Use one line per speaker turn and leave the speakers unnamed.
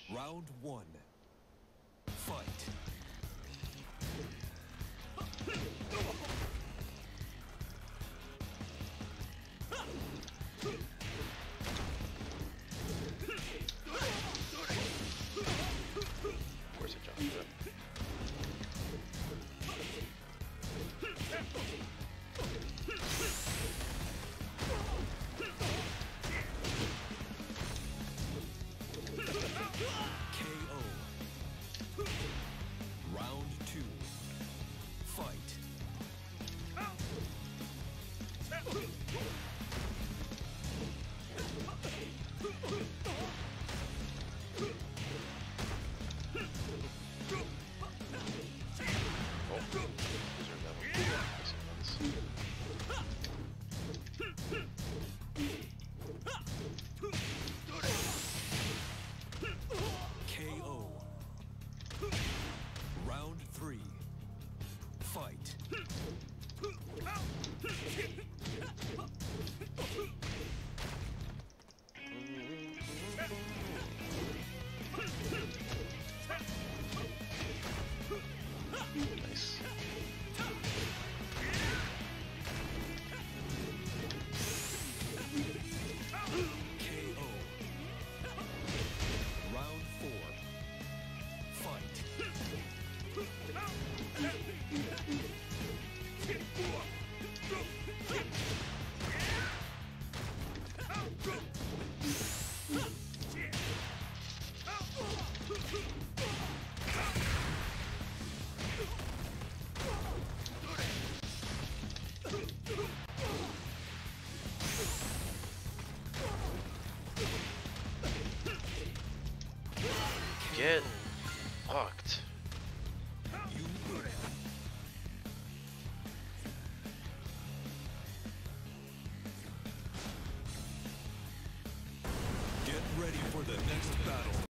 Round one. Fight.
Where's it jumped up?
KO. Round two. Fight.
Oh, deserve that one.
KO. Round three. Fight.
Nice.
KO. Round four. Fight.
Get fucked.
You win. Get ready for the next battle.